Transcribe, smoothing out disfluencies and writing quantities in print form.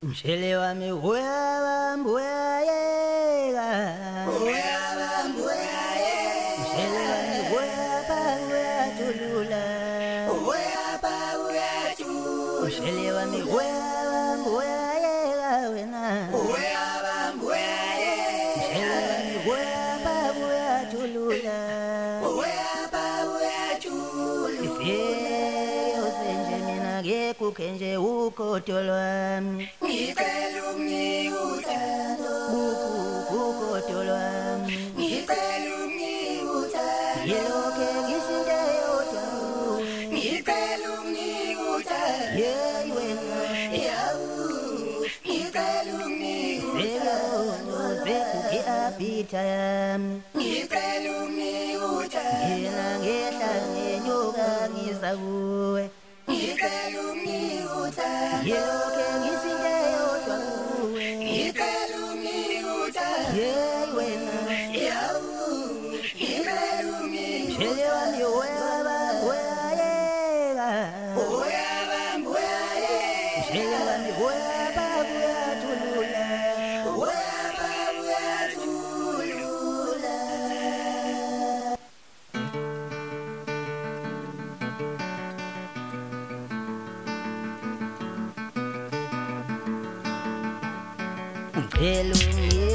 Mshele wami uyabambuyeka Mshele wami uyajulula Mshele wami uyabambuyeka wena Mshele wami uyajulula Ifeyo senje mina ngekuke nje ukhodo lwami Ngicela unginike uthando ukhodo lwami Ngicela unginike uthando Yelokhe ngisinde yodwa Ngicela unginike uthando Hey wena Ngicela unginike uthando Sekuke apita yami Ngicela unginike uthando Yena ngehla ngenyuka ngiza kuwe Ngicela unginike uthando Yelokhe ngisinde yodwa Ngicela unginike uthando Hey wena Ngicela unginike Mshele wami uyabambuyeka Mshele wami uyajulula Ngicela